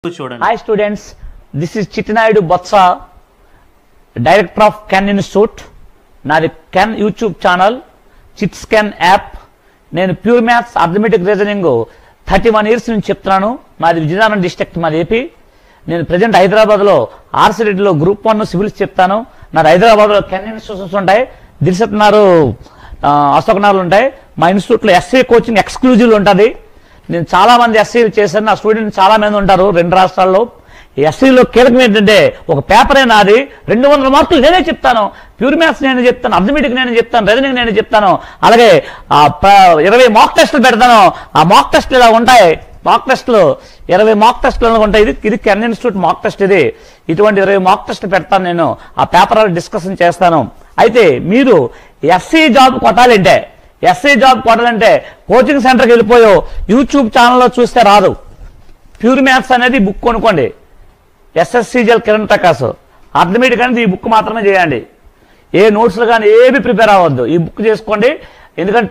Hi students, this is Chittinaidu Botsa, Director of KEN-CHITTINAIDU. నాది Ken YouTube channel, chits Ken app. నేను pure maths arithmetic reasoning 31 years నుంచి చెప్తున్నాను. మాది Vizianagaram district, మాది AP. నేను present హైదరాబాద్లో ఆర్సిరెడ్డిలో గ్రూప్ 1 సివిల్స్ చెప్తాను. నాది హైదరాబాద్లో కెన్ ఇన్స్టిట్యూషన్స్ ఉంటాయి, దిల్సత్నారు అశోక్నగర్లు ఉంటాయి. మా ఇన్స్టిట్యూట్లో ఎస్సీ కోచింగ్ ఎక్స్క్లూజివ్ ఉంటుంది. నేను చాలా మంది ఎస్సీలు చేశాను, నా స్టూడెంట్స్ చాలా మంది ఉంటారు 2 రాష్ట్రాల్లో. ఎస్సీలో కీలకం ఏంటంటే ఒక పేపరే నాది, 200 మార్కులు నేనే చెప్తాను. ప్యూర్ మ్యాథ్స్ నేనే చెప్తాను, అర్థమెటిక్ నేనే చెప్తాను, రీజనింగ్ నేనే చెప్తాను. అలాగే 20 మాక్ టెస్టులు పెడతాను. ఆ మాక్ టెస్టులు ఇలా ఉంటాయి, మాక్ టెస్టులు 20 మాక్ టెస్టులు ఉంటాయి. ఇది కెన్ ఇన్స్టిట్యూట్ మాక్ టెస్ట్. ఇటువంటి 20 మాక్ టెస్టులు పెడతాను నేను. ఆ పేపర్ డిస్కషన్ చేస్తాను. అయితే మీరు ఎస్సీ జాబ్ కొట్టాలంటే కోచింగ్ సెంటర్కి వెళ్ళిపోయో యూట్యూబ్ ఛానల్లో చూస్తే రాదు. ప్యూర్ మ్యాథ్స్ అనేది బుక్ కొనుక్కోండి, ఎస్ఎస్సీజీఎల్ కిరణ్ ప్రకాశ్. అర్థమెటిక్ అనేది ఈ బుక్ మాత్రమే చేయండి. ఏ నోట్స్లు కానీ ఏవి ప్రిపేర్ అవ్వద్దు, ఈ బుక్ చేసుకోండి. ఎందుకంటే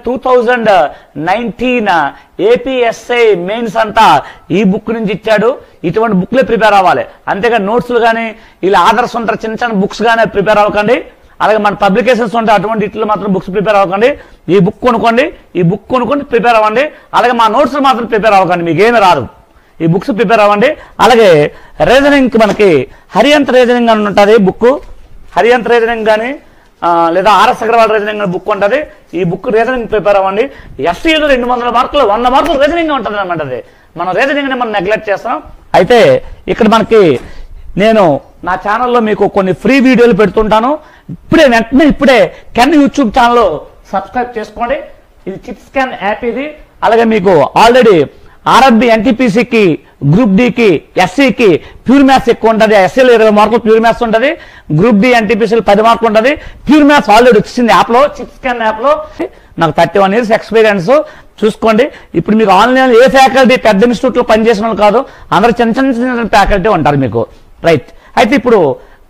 2019 ఏపీఎస్ఐ మెయిన్స్ అంతా ఈ బుక్ నుంచి ఇచ్చాడు. ఇటువంటి బుక్లే ప్రిపేర్ అవ్వాలి, అంతేగాని నోట్స్లు కానీ ఇలా ఆదర్శ్ ఉంటారు చిన్న చిన్న బుక్స్ కానీ ప్రిపేర్ అవ్వకండి. అలాగే మన పబ్లికేషన్స్ ఉంటాయి, అటువంటి ఇట్లు మాత్రం బుక్స్ ప్రిపేర్ అవ్వకండి. ఈ బుక్ కొనుక్కోండి ప్రిపేర్ అవ్వండి. అలాగే మా నోట్స్ మాత్రం ప్రిపేర్ అవ్వకండి, మీకేమీ రాదు. ఈ బుక్స్ ప్రిపేర్ అవ్వండి. అలాగే రీజనింగ్ మనకి హరియంత్ రీజనింగ్ అని ఉంటుంది బుక్. హరియంత్ రీజనింగ్ కానీ లేదా ఆర్ఎస్ అగర్వాల్ రీజనింగ్ అని బుక్ ఉంటుంది. ఈ బుక్ రీజనింగ్ ప్రిపేర్ అవ్వండి. ఎస్సీలో 200 మార్కులు 100 మార్కులు రీజనింగ్ ఉంటుంది అనమాట. అది మనం రీజనింగ్ని మనం నెగ్లెక్ట్ చేస్తాం. అయితే ఇక్కడ మనకి నేను నా ఛానల్లో మీకు కొన్ని ఫ్రీ వీడియోలు పెడుతుంటాను. ఇప్పుడే కెన్ యూట్యూబ్ ఛానల్ సబ్స్క్రైబ్ చేసుకోండి. ఇది చిట్స్ కెన్ యాప్ ఇది. అలాగే మీకు ఆల్రెడీ ఆర్ఆర్బి ఎన్టీపీసీకి, గ్రూప్ డికి, ఎస్సీకి ప్యూర్ మ్యాథ్స్ ఎక్కువ ఉంటుంది. ఎస్సీలో 20 మార్కులు ప్యూర్ మ్యాథ్స్ ఉంటుంది. గ్రూప్ డి ఎన్టీపీసీలో 10 మార్కులు ఉంటుంది. ప్యూర్ మ్యాథ్స్ ఆల్రెడీ వచ్చింది యాప్లో, చిట్స్ కెన్ యాప్లో. నాకు 31 ఇయర్స్ ఎక్స్పీరియన్స్ చూసుకోండి. ఇప్పుడు మీకు ఆన్లైన్ ఏ ఫ్యాకల్టీ పెద్ద ఇన్స్టిట్యూట్లో పనిచేసిన వాళ్ళు కాదు, అందరూ చిన్న చిన్న ఫ్యాకల్టీ ఉంటారు మీకు, రైట్. అయితే ఇప్పుడు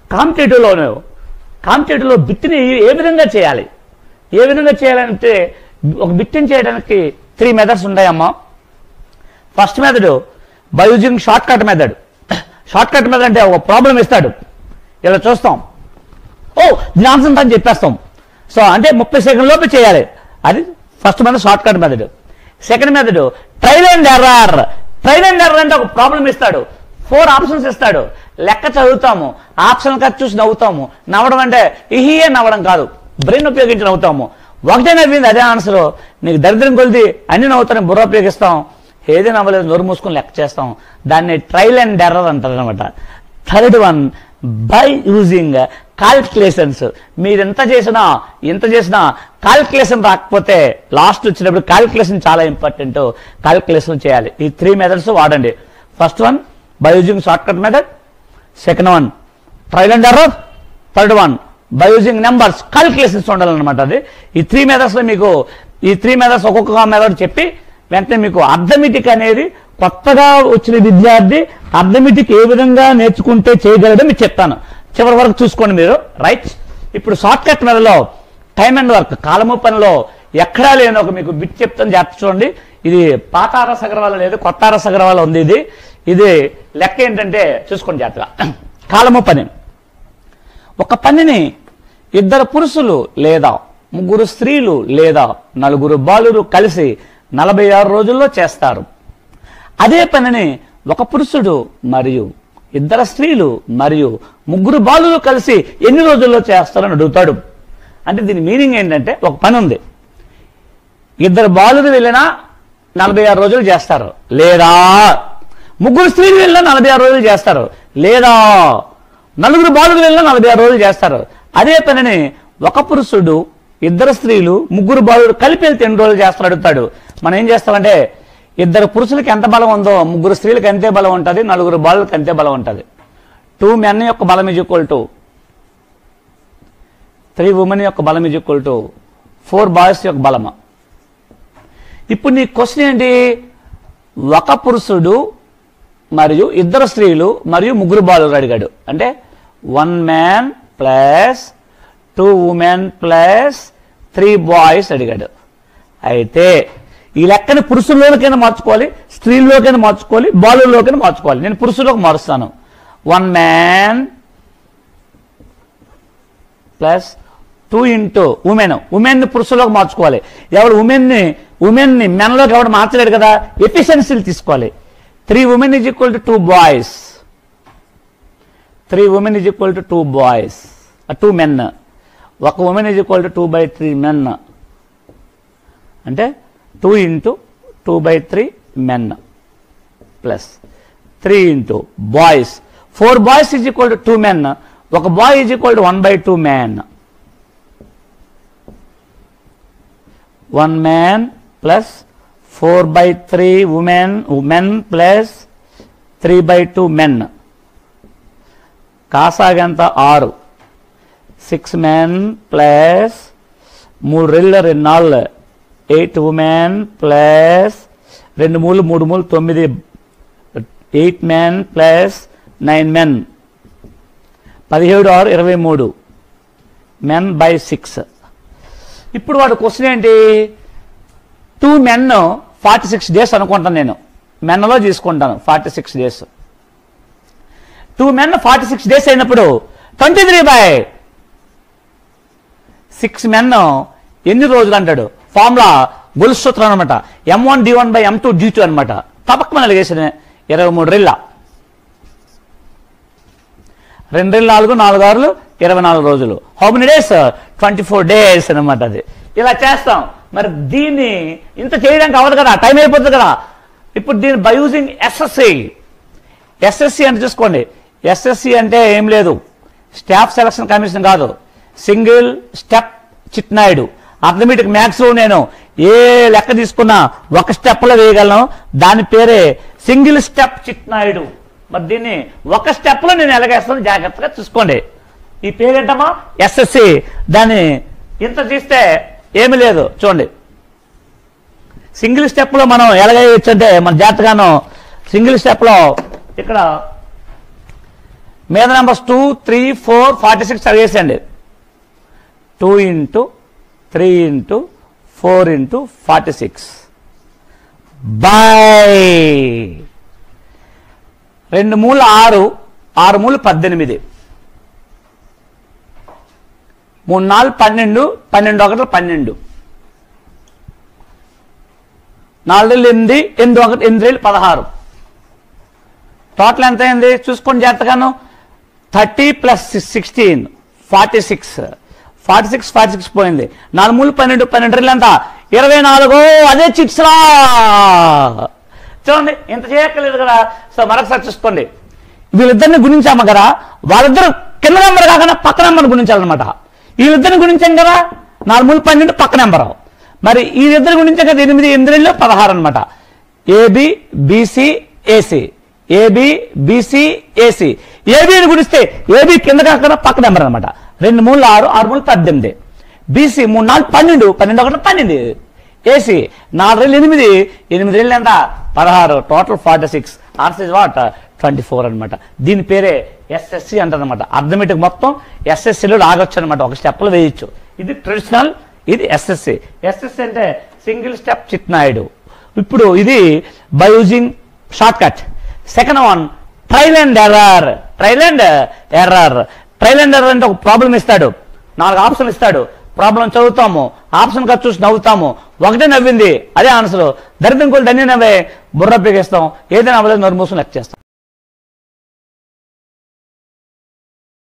కాంపిటేటివ్లో బిట్ని ఏ విధంగా చేయాలంటే ఒక బిట్ని చేయడానికి 3 మెథడ్స్ ఉంటాయమ్మా. First method by using shortcut method. Shortcut method అంటే ఒక ప్రాబ్లం ఇస్తాడు, ఇలా చూస్తాం, దీని ఆన్సర్ అని చెప్పేస్తాం. సో అంటే 30 సెకండ్ల లోపు చేయాలి. అది first method, shortcut method. Second method trial and error. Trial and error అంటే ఒక ప్రాబ్లం ఇస్తాడు, 4 ఆప్షన్స్ ఇస్తాడు, లెక్క చదువుతాము, ఆప్షన్ కట్ చూసి నవ్వుతాము. నవ్వడం అంటే ఇహియే నవ్వడం కాదు, బ్రెయిన్ ఉపయోగించి నవ్వుతాము. ఒకటే నవ్వింది అదే ఆన్సర్, నీకు దరిద్రం కొలిది అన్ని నవ్వుతాను, బుర్ర ఉపయోగిస్తాం. ఏది నవ్వలేదు నోరు మూసుకొని లెక్క చేస్తాం. దాన్ని ట్రైల్ అండ్ ఎర్రర్ అంటారు అనమాట. Third one by using calculations. మీరు ఎంత చేసినా కాల్కులేషన్ రాకపోతే లాస్ట్ వచ్చినప్పుడు కాల్కులేషన్ చాలా ఇంపార్టెంట్, కాల్కులేషన్ చేయాలి. ఈ 3 మెథడ్స్ వాడండి. First one by using shortcut method, second one trial and error, third one by using numbers, calculations ఉండాలన్నమాట. అది ఈ 3 మెథడ్స్లో మీకు ఈ 3 మెథడ్స్ ఒక్కొక్క మెథడ్ చెప్పి వెంటనే మీకు అర్థమెటిక్ అనేది కొత్తగా వచ్చిన విద్యార్థి అర్థమెటిక్ ఏ విధంగా నేర్చుకుంటే చేయగలడో మీకు చెప్తాను. చివరి వరకు చూసుకోండి మీరు, రైట్. ఇప్పుడు షార్ట్ కట్ మెథడ్లో టైమ్ అండ్ వర్క్, కాలము పనిలో ఎక్కడా లేని ఒక మీకు బిట్ చెప్తాను, జాగ్రత్త చూడండి. ఇది పాత ఆర్ఎస్ అగర్వాల్ లేదు, కొత్త ఆర్ఎస్ అగర్వాల్ ఉంది. ఇది లెక్క ఏంటంటే చూసుకోండి జాగ్రత్తగా. కాలము పని. ఒక పనిని 2 పురుషులు లేదా 3 స్త్రీలు లేదా 4 బాలురు కలిసి 46 రోజుల్లో చేస్తారు. అదే పనిని ఒక పురుషుడు మరియు 2 స్త్రీలు మరియు 3 బాలురు కలిసి ఎన్ని రోజుల్లో చేస్తారని అడుగుతాడు. అంటే దీని మీనింగ్ ఏంటంటే, ఒక పని ఉంది, 2 బాలురు వెళ్ళినా 46 రోజులు చేస్తారు, లేదా 3 స్త్రీలు వెళ్ళినా 46 రోజులు చేస్తారు, లేదా 4 బాలురు వెళ్ళినా 46 రోజులు చేస్తారు. అదే పనిని ఒక పురుషుడు 2 స్త్రీలు 3 బాలురు కలిపి వెళ్తే ఎన్ని రోజులు చేస్తారు అడుగుతాడు. మనం ఏం చేస్తామంటే 2 పురుషులకి ఎంత బలం ఉందో 3 స్త్రీలకు అంతే బలం ఉంటుంది, 4 బాలులకు అంతే బలం ఉంటుంది. 2 మెన్ యొక్క బలం ఈజ్ ఈక్వల్ టు 3 ఉమెన్ యొక్క బలం ఈజ్ ఈక్వల్ టు 4 బాయ్స్ యొక్క బలమా. ఇప్పుడు నీ క్వశ్చన్ ఏంటి, ఒక పురుషుడు మరియు 2 స్త్రీలు మరియు 3 బాలురు అడిగాడు. అంటే 1 man plus 2 women plus 3 boys అడిగాడు. అయితే ఈ లెక్కని పురుషుల్లోకైనా మార్చుకోవాలి, స్త్రీల్లోకైనా మార్చుకోవాలి, బాలుల్లోకైనా మార్చుకోవాలి. నేను పురుషుల్లోకి మారుస్తాను. 1 man ప్లస్ 2 ఇంటూ ఉమెన్. ఉమెన్ని పురుషుల్లోకి మార్చుకోవాలి. ఎవడు ఉమెన్ని మెన్లోకి ఎవడు మార్చలేడు కదా, ఎఫిషియన్సీలు తీసుకోవాలి. 3 women is equal to 2 boys. 3 women is equal to 2 boys. 2 men. ఒక woman is equal to 2/3 men. అంటే 2 into 2/3 men plus 3 into boys. 4 boys is equal to 2 men. ఒక boy is equal to 1/2 man. 1 man plus 4/3 women plus 3/2 men. కాసాగంత 6. 6 men plus 3 రెళ్ళ 2 నాళ్ళు 8 women plus 2 మూలు 3 మూలు 9 8 men plus 9 men. 17 6 23 men by 6. ఇప్పుడు వాడు question ఏంటి, 2 men 46 days అనుకుంటాను, నేను మెన్లో తీసుకుంటాను 46 days. 2 men 46 days అయినప్పుడు 23/6 men ఎన్ని రోజులు అంటాడు. ఫార్ములా గొలుసు సూత్రం అనమాట. M1D1/M2D2 అనమాట. తప్పకమని అలిగేసిన 23 రెళ్ళ 2 రెళ్ళు 4 4 6 24 రోజులు. How many days? 24 days అనమాట. అది ఇలా చేస్తాం. మరి దీన్ని ఇంత చేయడానికి అవ్వదు కదా, టైం అయిపోతుంది కదా. ఇప్పుడు దీన్ని బై యూజింగ్ ఎస్ఎస్సి అంటే చూసుకోండి. ఎస్ఎస్సి అంటే ఏం లేదు, స్టాఫ్ సెలక్షన్ కమిషన్ కాదు, single step Chittinaidu. Arithmetic maths లో నేను ఏ లెక్క తీసుకున్నా ఒక స్టెప్లో వేయగలను, దాని పేరే సింగిల్ స్టెప్ చిట్నాయుడు. మరి దీన్ని ఒక స్టెప్లో నేను ఎలాగేస్తాను జాగ్రత్తగా చూసుకోండి. ఈ పేరేంటమ్మా? ఎస్ఎస్సి. దాన్ని ఇంత తీస్తే ఏమి లేదు చూడండి. సింగిల్ స్టెప్లో మనం ఎలాగేయచ్చు అంటే మన జాగ్రత్తగాను సింగిల్ స్టెప్లో ఇక్కడ మీద నెంబర్స్ 2 3 4 46 చదివేసండి. 2 into 3 into 4 into 46 బై 2 మూలు 6 6 మూలు 18 3 4 12 12 1 12 4 8 8 1 8 16. టోటల్ ఎంత అయింది చూసుకోండి జాగ్రత్తగాను. 30 + 16 46. 46 పోయింది. 4 మూలు 12 12 రెళ్ళు ఎంత 24. అదే చిట్స్లా చూడండి, ఇంత చేయక్కర్లేదు కదా. సో మరొకసారి చూసుకోండి, వీళ్ళిద్దరిని గుణించాము కదా, వాళ్ళిద్దరు కింద నెంబర్ కాకుండా పక్క నెంబర్ గుణించాలన్నమాట. వీళ్ళిద్దరిని గుణించాం కదా, 4 మూలు 12 పక్క నెంబరు. మరి వీళ్ళిద్దరు గుణించాం కదా 8 8 రెళ్ళు 16 అనమాట. AB BC AC, AB BC AC. ఏబిని గుణిస్తే ఏబి కింద కాకుండా పక్క నెంబర్ అనమాట. 2 మూలు 6 6 మూలు 18. బీసీ 3 4 12 12 1 12. ఏసీ 4 రెళ్ళు 8 8 రెళ్ళు ఎంత 16. టోటల్ 46. ఆన్సర్ ఇస్ వాట్ 24 అనమాట. దీని పేరే ఎస్ఎస్సి అంటారనమాట. అర్థమెటిక్ మొత్తం ఎస్ఎస్సిలో లాగొచ్చు అనమాట, ఒక స్టెప్లో వేయచ్చు. ఇది ట్రెడిషనల్, ఇది ఎస్ఎస్సి. ఎస్ఎస్సి అంటే సింగిల్ స్టెప్ చిట్నాయుడు. ఇప్పుడు ఇది by using shortcut. Second one trial and error. Trial and error. Trial and error అంటే ఒక ప్రాబ్లం ఇస్తాడు, 4 ఆప్షన్ ఇస్తాడు. ప్రాబ్లం చదువుతాము, ఆప్షన్ గా చూసి నవ్వుతాము. ఒకటే నవ్వింది అదే ఆన్సర్. దరిద్రం కూడా దాన్ని నవ్వే బుర్ర పెగేస్తాం. ఏదైనా అవ్వలేదు నోరు మూసుకుని లెక్క చేస్తాం.